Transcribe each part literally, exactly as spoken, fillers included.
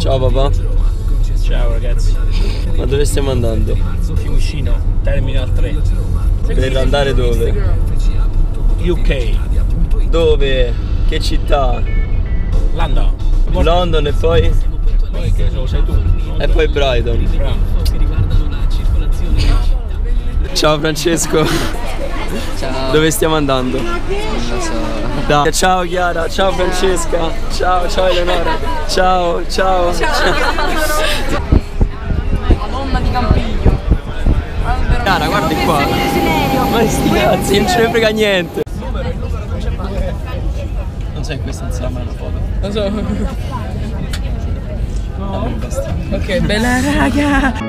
Ciao papà. Ciao ragazzi. Ma dove stiamo andando? Fiumicino, Terminal tre. Per andare dove? U K. Dove? Che città? London. London e poi? Poi che lo sai tu. E poi Brighton. Bravo. Ciao Francesco. Ciao. Dove stiamo andando? Non lo so. Da. Ciao Chiara, ciao Francesca. Ciao, ciao Eleonora. Ciao, ciao. Madonna di Campiglio. Chiara, guardi qua. Ma sti cazzi, non ce ne frega niente. Non sai questa insieme una foto. Lo so. No. Ok, bella raga.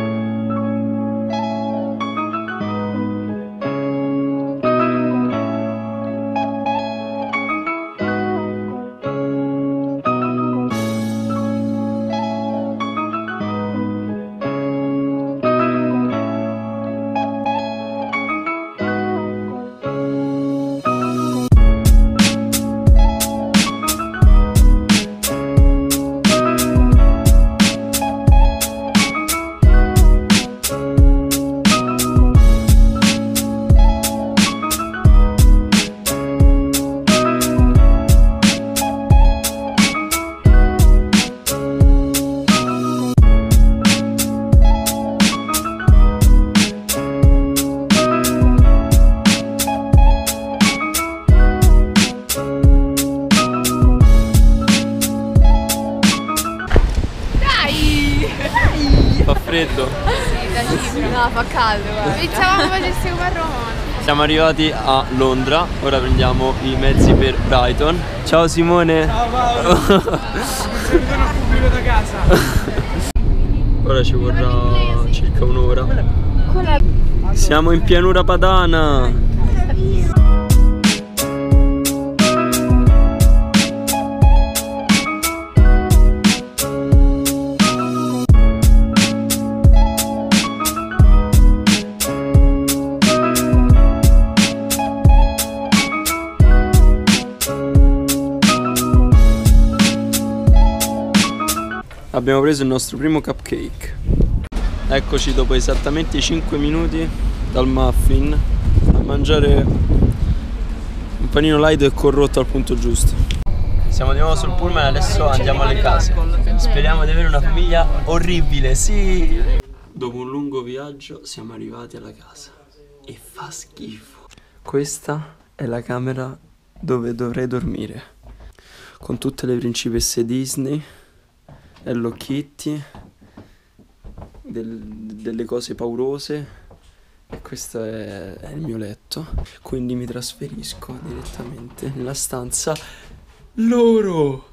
Fa freddo? Sì, da Cipro. No, fa caldo, guarda. Pensavamo facesse come a Roma. Siamo arrivati a Londra, ora prendiamo i mezzi per Brighton. Ciao Simone! Ciao Paolo! Sono pubblico da casa. Ora ci vorrà circa un'ora. Siamo in pianura padana! Abbiamo preso il nostro primo cupcake. Eccoci dopo esattamente cinque minuti dal muffin a mangiare un panino light e corrotto al punto giusto. Siamo di nuovo sul pullman e adesso andiamo alle case. Speriamo di avere una famiglia orribile, sì! Dopo un lungo viaggio siamo arrivati alla casa e fa schifo. Questa è la camera dove dovrei dormire, con tutte le principesse Disney, Hello Kitty, del, delle cose paurose, e questo è, è il mio letto. Quindi mi trasferisco direttamente nella stanza loro.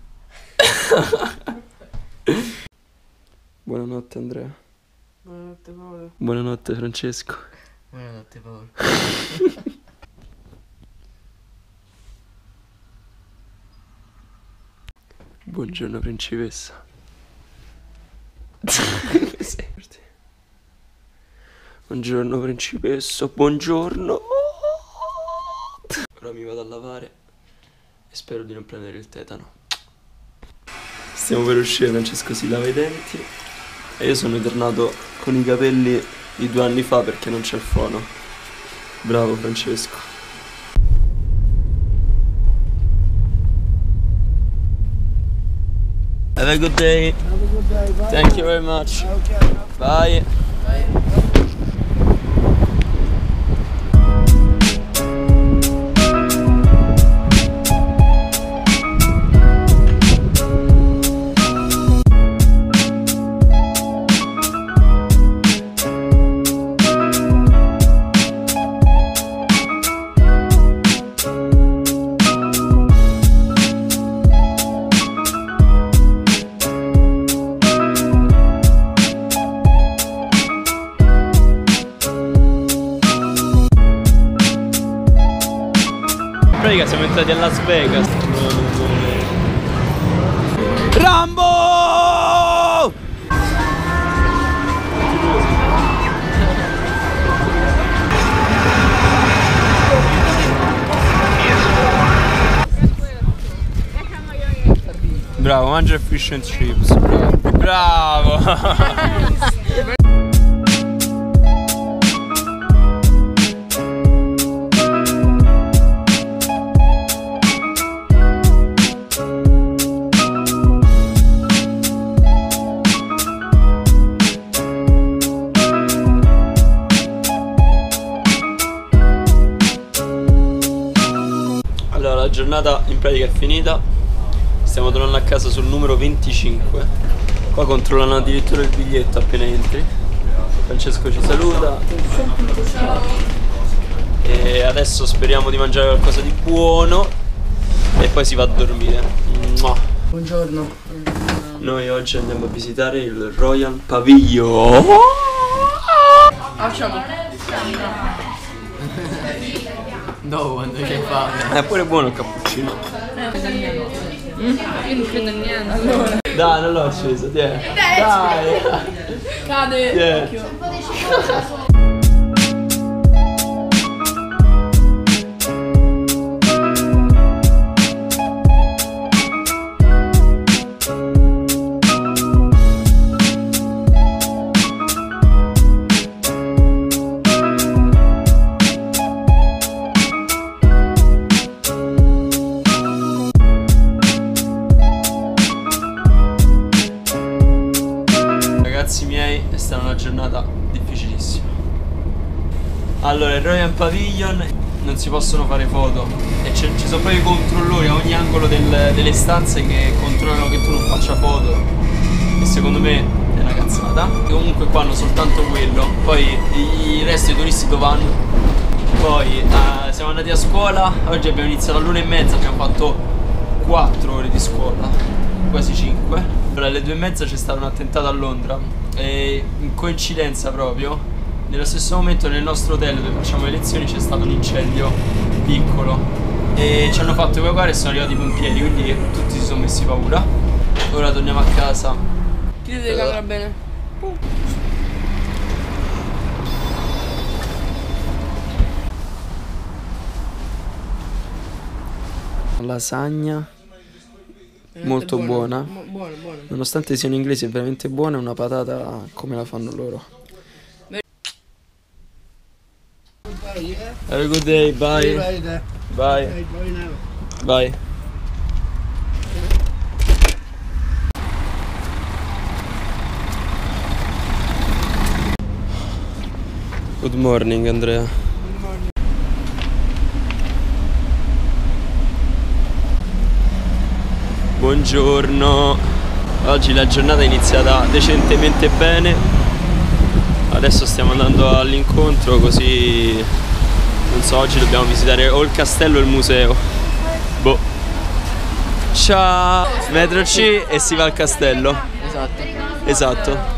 Buonanotte Andrea. Buonanotte Paolo. Buonanotte Francesco. Buonanotte Paolo. Buongiorno principessa. Buongiorno principessa, buongiorno. Ora mi vado a lavare e spero di non prendere il tetano. Stiamo per uscire, Francesco si lava i denti e io sono tornato con i capelli di due anni fa perché non c'è il fono. Bravo Francesco. Have a good day. Have a good day, bye. Thank you very much. Okay. Bye. Bye. Pratica siamo entrati a Las Vegas. Rambo! Bravo, mangia il fish and chips. Bravo! Allora, la giornata in pratica è finita. Stiamo tornando a casa sul numero venticinque. Qua controllano addirittura il biglietto appena entri. Francesco ci saluta. E adesso speriamo di mangiare qualcosa di buono e poi si va a dormire. Mua. Buongiorno. Noi oggi andiamo a visitare il Royal Pavilion. Facciamo. No, quando c'è fame. È pure buono il cappuccino. Mm? Io non credo a niente. Allora. Dai, non l'ho acceso, dai. Dai. Cade. Dai. Ragazzi miei, è stata una giornata difficilissima. Allora, il Royal Pavilion non si possono fare foto e ci sono proprio i controllori a ogni angolo del, delle stanze che controllano che tu non faccia foto, e secondo me è una cazzata. E comunque qua hanno soltanto quello, poi i, i resto dei turisti dove vanno. Poi uh, siamo andati a scuola, oggi abbiamo iniziato all'una e mezza, abbiamo fatto quattro ore di scuola, quasi cinque. Allora, alle due e mezza c'è stato un attentato a Londra e in coincidenza proprio nello stesso momento nel nostro hotel dove facciamo le lezioni c'è stato un incendio piccolo e ci hanno fatto evacuare e sono arrivati i pompieri, quindi tutti si sono messi paura. Ora torniamo a casa. Chiudete la camera bene. Lasagna molto buona. Buono, buono. Nonostante siano inglesi è veramente buona, è una patata come la fanno loro. Have a good day, bye. Bye. Bye. Good morning, Andrea. Buongiorno. Oggi la giornata è iniziata decentemente bene. Adesso stiamo andando all'incontro, così non so, oggi dobbiamo visitare o il castello o il museo. Boh. Ciao. Metro C e si va al castello. Esatto. Esatto.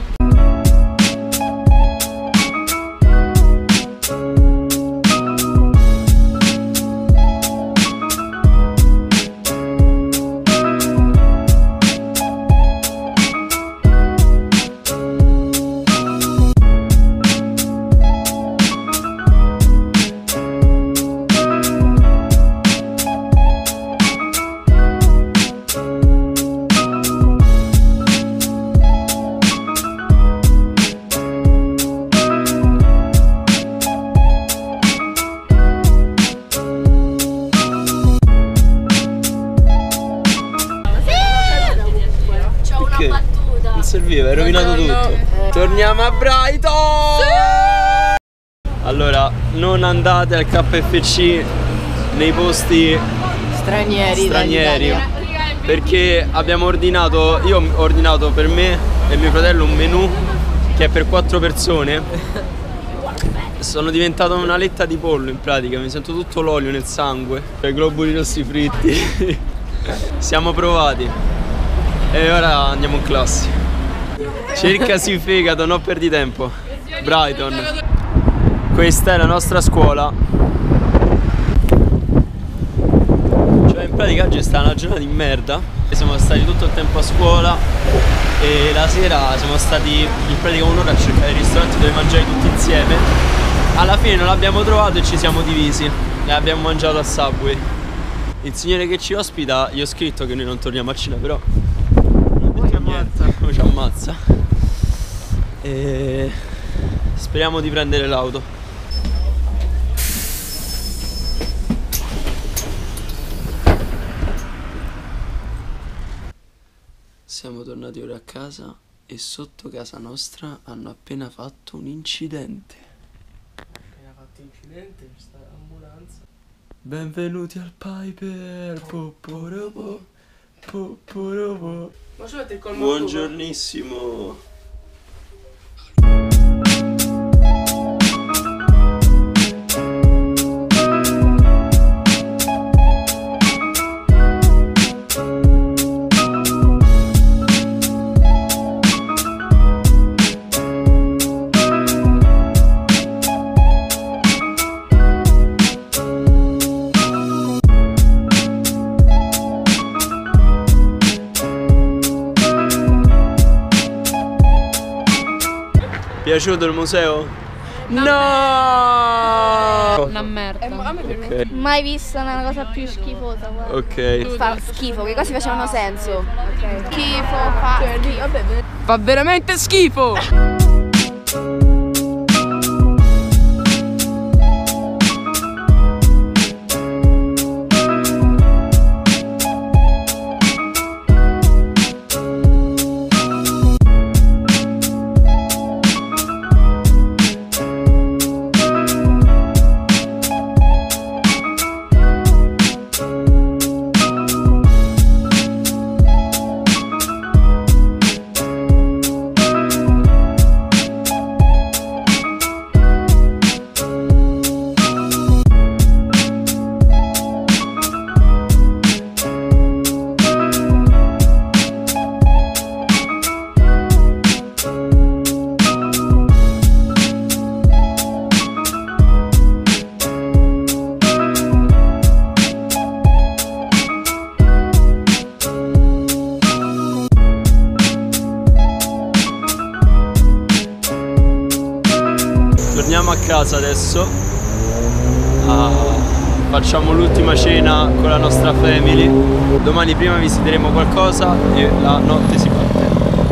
Non serviva, hai rovinato tutto. Torniamo a Brighton! Sì! Allora, non andate al K F C nei posti Stranieri. stranieri perché abbiamo ordinato, io ho ordinato per me e mio fratello un menù che è per quattro persone. Sono diventato una letta di pollo in pratica, mi sento tutto l'olio nel sangue, i globuli rossi fritti. Siamo provati e ora andiamo in classe. Cercasi fegato, non perdi tempo. Brighton. Questa è la nostra scuola. Cioè in pratica oggi è stata una giornata di merda. Siamo stati tutto il tempo a scuola e la sera siamo stati in pratica un'ora a cercare i ristoranti dove mangiare tutti insieme. Alla fine non l'abbiamo trovato e ci siamo divisi e abbiamo mangiato a Subway. Il signore che ci ospita gli ho scritto che noi non torniamo a cena, però casa. E speriamo di prendere l'auto. Siamo tornati ora a casa e sotto casa nostra hanno appena fatto un incidente. Appena fatto incidente, questa ambulanza. Benvenuti al Piper. Poporopo, poporopo. Ma ci mette il colmo. Buongiornissimo. Piaciuto il museo? No! Una merda. Ok. Mai vista una cosa più schifosa, guarda. Ok. Fa schifo, che cose facevano senso. Ok. Schifo, fa schifo. Fa veramente schifo! Torniamo a casa adesso. Ah, facciamo l'ultima cena con la nostra family. Domani prima visiteremo qualcosa e la notte si parte.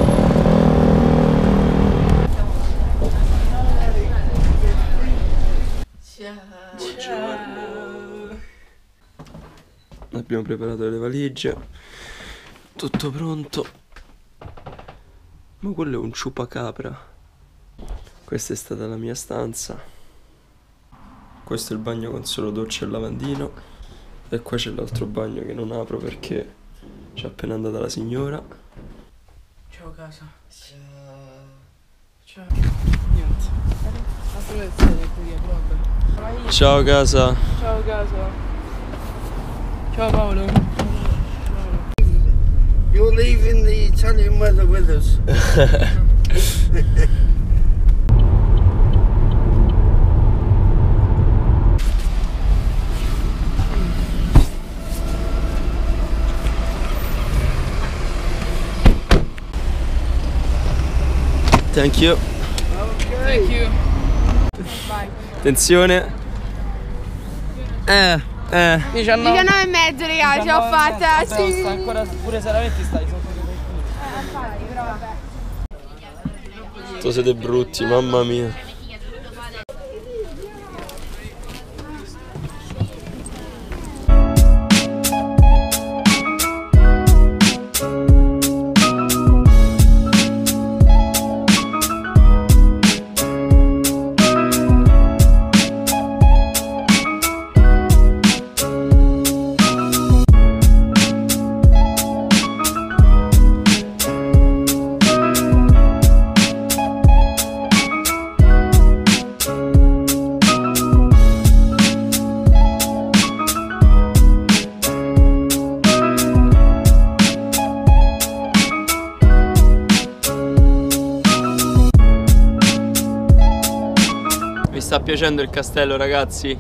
Buongiorno. Abbiamo preparato le valigie. Tutto pronto. Ma quello è un ciupacabra. Questa è stata la mia stanza. Questo è il bagno con solo doccia e lavandino. E qua c'è l'altro bagno che non apro perché c'è appena andata la signora. Ciao casa. Ciao. Ciao. Niente. Ciao casa. Ciao casa. Ciao Paolo. You're leaving the Italian weather with us. Thank you. Thank you. Attenzione. Eh, eh. diciannove. diciannove e mezzo, raga, ce l'ho fatta. Sì. Ancora pure se la metti stai sotto. Tu siete brutti, mamma mia. Vi sta piacendo il castello, ragazzi?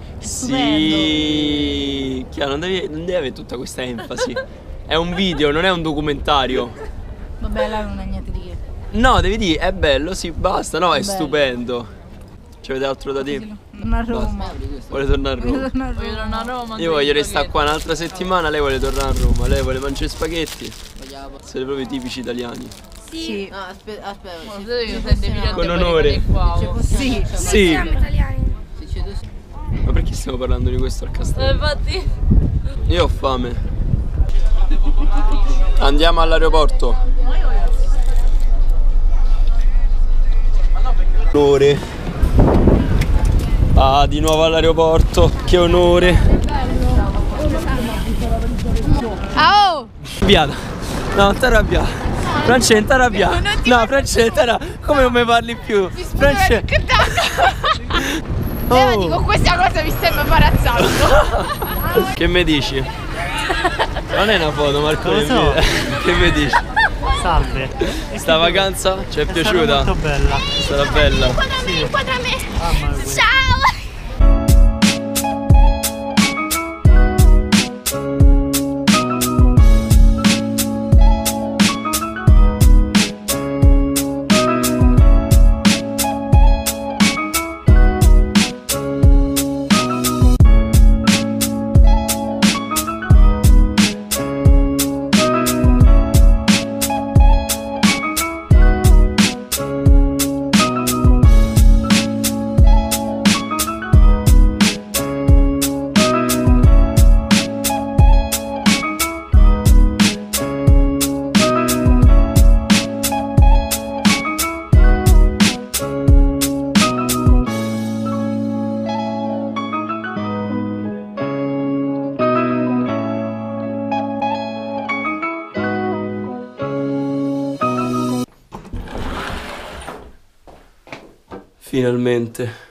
Sì. Chiaro, non devi, non devi avere tutta questa enfasi. È un video, non è un documentario. Vabbè, là non è niente di che. No, devi dire, è bello, sì, basta. No, è Bello. stupendo. C'avete altro da dire? Torna a Roma. Vuole tornare a Roma? Torna a Voglio Roma. tornare a Roma. Io voglio restare qua un'altra settimana, lei vuole tornare a Roma. Lei vuole mangiare spaghetti. Vogliamo. Siete proprio tipici italiani. Sì. No, aspetta, aspetta. Con onore. Sì. Sì. Siamo italiani. Ma perché stiamo parlando di questo al castello? Infatti. Io ho fame. Andiamo all'aeroporto. Onore. Ah, di nuovo all'aeroporto. Che onore. Ah, oh! Arrabbiata. No, non ti arrabbiata. Francesca, arrabbiata. No, Francesca, no. Come non mi parli più? Francesca. Eh, dico, questa cosa mi sembra imbarazzando. Che mi dici? Non è una foto, Marco. Lo so. Che mi dici? Salve. Sta vacanza ci è piaciuta? Molto bella. È stata bella. Inquadrami, inquadrami. Mamma mia. Ciao! Finalmente.